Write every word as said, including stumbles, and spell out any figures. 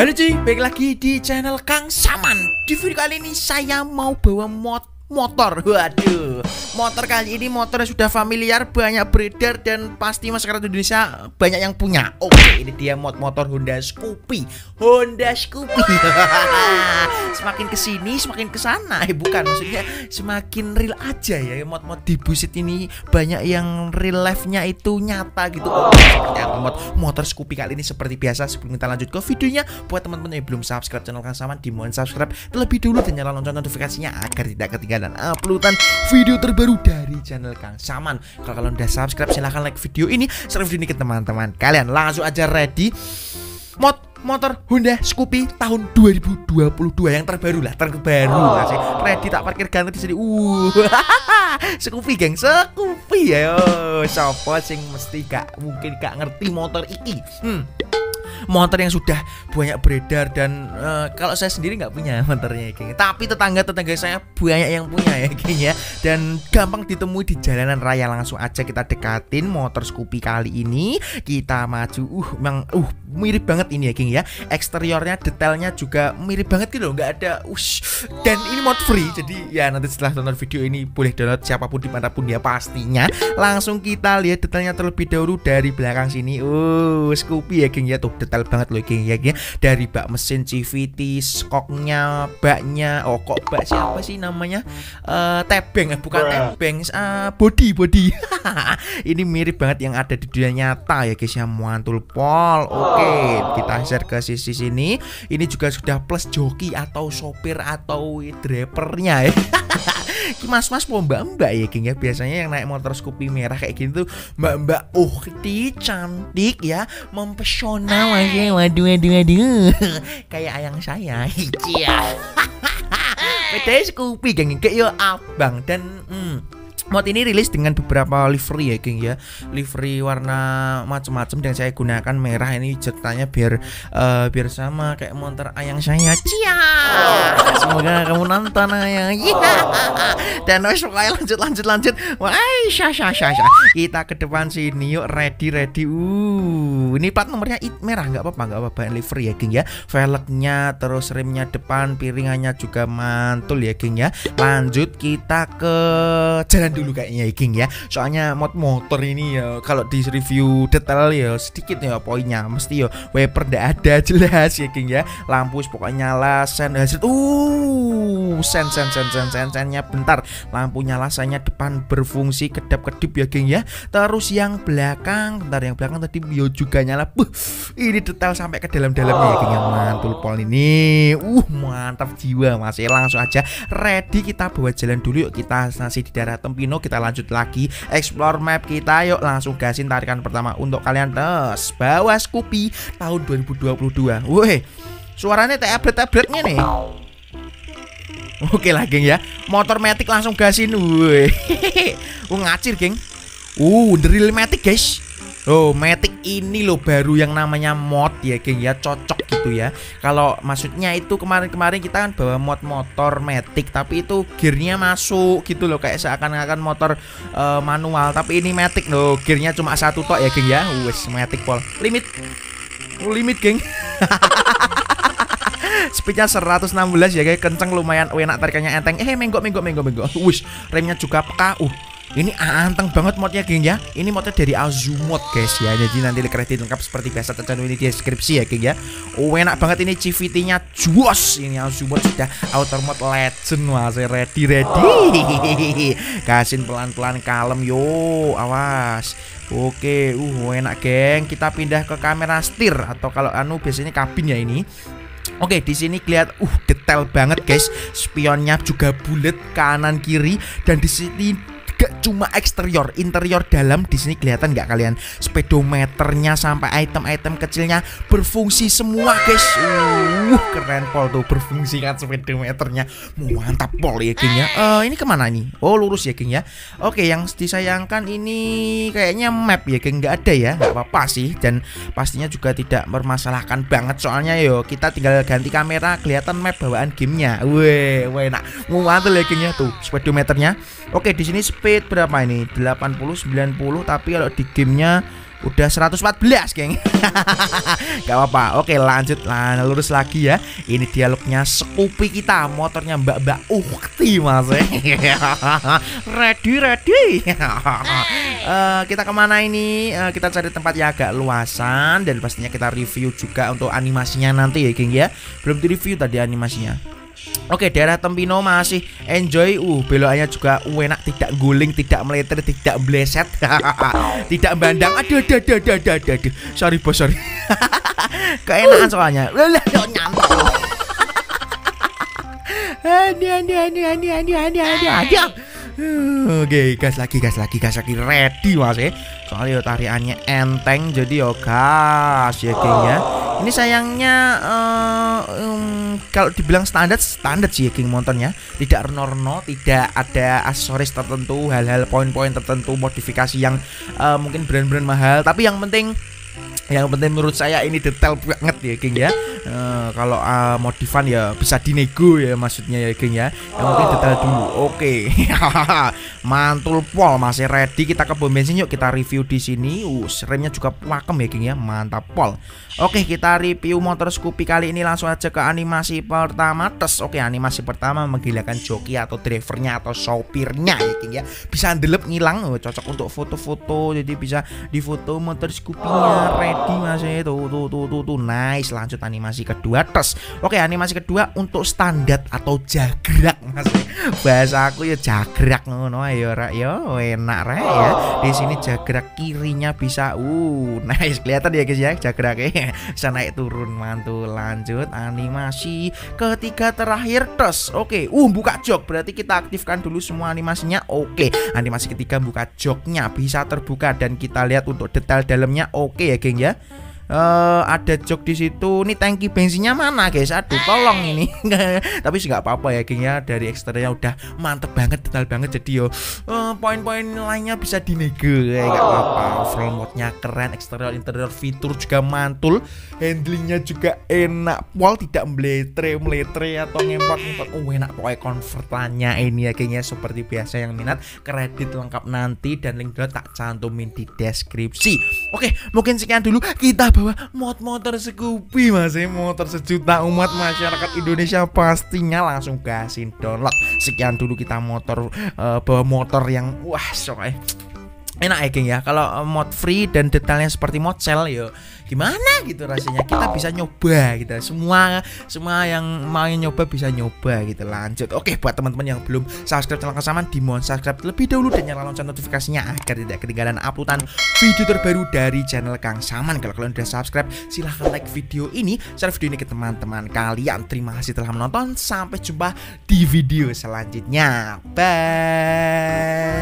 Halo cuy, balik lagi di channel Kang Saman. Di video kali ini saya mau bawa mod motor. Waduh, motor kali ini motor yang sudah familiar, banyak beredar dan pasti masyarakat Indonesia banyak yang punya. Oke, ini dia mod motor Honda Scoopy. Honda Scoopy. Semakin kesini semakin kesana. Eh bukan, maksudnya semakin real aja ya. Mod-mod di Busit ini banyak yang real life-nya itu nyata gitu. Oke, seperti apa mod motor Scoopy kali ini. Seperti biasa, sebelum kita lanjut ke videonya, buat teman-teman yang belum subscribe channel Kang Saman, dimohon subscribe terlebih dulu dan nyalakan lonceng notifikasinya agar tidak ketinggalan dan uploadan video terbaru dari channel Kang Saman. Kalau kalian udah subscribe, silahkan like video ini, share video ini ke teman-teman kalian. Langsung aja ready mod motor Honda Scoopy tahun dua ribu dua puluh dua yang terbaru lah, terbaru lah sih. Ready tak parkir ganti di sini. Uh, Scoopy geng, Scoopy ya. Sopo sing mesti gak mungkin gak ngerti motor iki. Hmm. Motor yang sudah banyak beredar dan uh, kalau saya sendiri nggak punya motornya geng. Tapi tetangga-tetangga saya banyak yang punya ya geng ya. Dan gampang ditemui di jalanan raya. Langsung aja kita dekatin motor Scoopy kali ini. Kita maju. Uh, memang uh mirip banget ini ya geng ya. Eksteriornya, detailnya juga mirip banget gitu loh. Nggak ada ush. Dan ini mod free. Jadi ya nanti setelah tonton video ini boleh download siapapun dimanapun dia pastinya. Langsung kita lihat detailnya terlebih dahulu dari belakang sini. Uh, Scoopy ya geng ya. Tuh detail banget loh geng ya, ya. Dari bak mesin C V T, skoknya, baknya. Oh kok bak siapa sih namanya? Uh, tebeng, bukan tebeng, uh, body body. Ini mirip banget yang ada di dunia nyata ya guys ya. Mantul pol. Oke, kita share ke sisi sini. Ini juga sudah plus joki atau sopir atau drivernya ya. Mas-mas mau mbak-mbak ya geng ya. Biasanya yang naik motor Scoopy merah kayak gitu mbak-mbak oh di cantik ya, mempesona. Waduh waduh waduh waduh. Kayak ayang saya. Iya. Bedanya Scoopy geng, kayak yo abang dan hmm. Mod ini rilis dengan beberapa livery ya geng ya. Livery warna macam-macam dan saya gunakan merah ini ceritanya biar uh, biar sama kayak motor ayang saya. Cia. Semoga kamu nonton ayang. Dan wes pokoknya lanjut lanjut lanjut. Wah, syah syah syah syah. Kita ke depan sini yuk, ready ready. Uh, ini plat nomornya merah, nggak apa-apa nggak apa-apa, livery ya geng ya. Velgnya terus remnya depan, piringannya juga mantul ya geng ya. Lanjut kita ke jalan dulu dulu kayaknya ya geng ya. Soalnya mod motor ini ya kalau di review detail ya sedikit ya poinnya. Mesti ya wiper ndak ada jelas ya geng ya. Lampu pokoknya nyala, sen hasil uh sen sen sen sen sen sennya bentar. Lampu nyala, sennya depan berfungsi, kedap-kedip ya geng ya. Terus yang belakang, bentar yang belakang tadi yo juga nyala. Buh, ini detail sampai ke dalam-dalamnya ya geng ya. Mantul pol ini. Uh mantap jiwa masih. Langsung aja ready kita bawa jalan dulu yuk. Kita masih di daerah Tempino. Kita lanjut lagi explore map kita yuk. Langsung gasin tarikan pertama untuk kalian. Tes bawa Scoopy tahun dua ribu dua puluh dua. Woi, suaranya tablet-tabletnya nih. Oke lah geng ya. Motor matic langsung gasin. Woi. Uh ngacir geng. Uh drill matic guys. Oh, matic ini loh baru yang namanya mod ya geng ya, cocok gitu ya. Kalau maksudnya itu kemarin-kemarin kita kan bawa mod motor matic tapi itu gearnya masuk gitu loh, kayak seakan-akan motor uh, manual. Tapi ini matic loh, gearnya cuma satu tok ya geng ya. Wes matic pol. Limit. Limit geng. Speednya seratus enam belas ya guys, kenceng lumayan, enak tarikannya enteng. Eh menggok menggok menggok menggok. Wush, remnya juga peka. Uh. Ini anteng banget modnya geng ya. Ini modnya dari Azumod guys ya. Jadi nanti kredit lengkap seperti biasa tercantum ini di deskripsi ya geng ya. Oh enak banget ini C V T nya juos. Ini Azumod sudah outer mode legend. Wah saya ready ready. Kasin pelan-pelan kalem yo. Awas. Oke uh enak geng. Kita pindah ke kamera setir atau kalau anu biasanya kabin ya ini. Oke, di sini kelihatan uh detail banget guys. Spionnya juga bulat kanan kiri dan di sini gak cuma eksterior, interior dalam di sini kelihatan nggak kalian? Speedometernya sampai item-item kecilnya berfungsi semua guys. Uh, keren pol tuh berfungsi kan speedometernya. Mantap pol ya geng ya. Uh, ini kemana nih? Oh lurus ya geng ya. Oke, yang disayangkan ini kayaknya map ya geng, nggak ada ya. Nggak apa-apa sih dan pastinya juga tidak bermasalahkan banget soalnya yo kita tinggal ganti kamera kelihatan map bawaan gamenya. Weh, weh nak mantul ya geng ya tuh speedometernya. Oke, di sini speed berapa ini? delapan puluh sembilan puluh tapi kalau di gamenya Udah seratus empat belas, geng. Gak apa-apa. Oke, lanjut lah, lurus lagi ya. Ini dialognya Scoopy kita, motornya Mbak-Mbak Ukti, Mas. Ready, ready. uh, Kita kemana ini? Uh, kita cari tempat yang agak luasan. Dan pastinya kita review juga untuk animasinya nanti ya, geng ya. Belum di review tadi animasinya. Oke, daerah Tempino masih enjoy. Uh, belokannya juga enak, tidak guling, tidak meleter, tidak bleset. Tidak bandang. Aduh, aduh, aduh, aduh, aduh, aduh. Sorry, bos, sorry. Keenakan soalnya. Lah, nyantol. Aduh, aduh, aduh, aduh, aduh, aduh, aduh, aduh. Oke, gas lagi, gas lagi, gas lagi, ready mas ya. Soalnya tariannya enteng, jadi yo gas ya geng ya. Ini sayangnya uh, um, kalau dibilang standar, standar sih ya geng motornya. Tidak reno-reno, tidak ada aksesoris tertentu, hal-hal poin-poin tertentu, modifikasi yang uh, mungkin brand-brand mahal. Tapi yang penting Yang penting menurut saya ini detail banget ya geng ya. Uh, kalau uh, modifan ya bisa dinego ya maksudnya ya geng ya. Yang penting detail dulu. Oke. Mantul pol masih ready, kita ke pom bensin yuk, kita review di sini. Uh, remnya juga pakem ya geng ya. Mantap pol. Oke, kita review motor Scoopy kali ini langsung aja ke animasi pertama. Tes. Oke, animasi pertama menggilangkan joki atau drivernya atau sopirnya ya geng ya. Bisa ndelep ngilang, oh, cocok untuk foto-foto. Jadi bisa difoto motor Scoopy-nya ready mas ya. Tuh, tuh, tuh, tuh, tuh. Nice. Lanjut animasi kedua. Tes. Oke, animasi kedua untuk standar atau jagrak mas. Bahasa aku ya jagrak ngono ayo rak yo, enak rak ya. Di sini jagrak kirinya bisa uh nice, kelihatan ya guys ya jagraknya. Bisa naik turun, mantul. Lanjut animasi ketiga terakhir. Tes. Oke, uh buka jok, berarti kita aktifkan dulu semua animasinya. Oke, animasi ketiga buka joknya bisa terbuka dan kita lihat untuk detail dalamnya. Oke ya geng ya. Uh, ada jok di situ. Nih tangki bensinnya mana guys? Aduh, tolong ini. Tapi sih nggak apa-apa ya geng ya. Dari eksteriornya udah mantep banget, detail banget. Jadi yo uh, poin-poin lainnya bisa dinego ya, nggak apa-apa. Overall mode-nya keren, eksterior interior fitur juga mantul. Handlingnya juga enak, pol tidak meletre meletre atau ngempot-ngempot. Oh enak pokoknya konvertannya ini ya geng ya. Seperti biasa yang minat kredit lengkap nanti dan link download tak cantumin di deskripsi. Oke, mungkin sekian dulu kita bawa mod motor Scoopy mas ya, motor sejuta umat masyarakat Indonesia pastinya langsung gasin download. Sekian dulu kita motor uh, bawa motor yang wah soalnya enak ya geng ya. Kalau uh, mod free dan detailnya seperti mod sel yo gimana gitu rasanya, kita bisa nyoba gitu. Semua semua yang mau nyoba bisa nyoba gitu. Lanjut. Oke, buat teman-teman yang belum subscribe channel Kang Saman, dimohon subscribe terlebih dahulu dan nyalakan lonceng notifikasinya agar tidak ketinggalan uploadan video terbaru dari channel Kang Saman. Kalau kalian udah subscribe, silahkan like video ini, share video ini ke teman-teman kalian. Terima kasih telah menonton, sampai jumpa di video selanjutnya. Bye.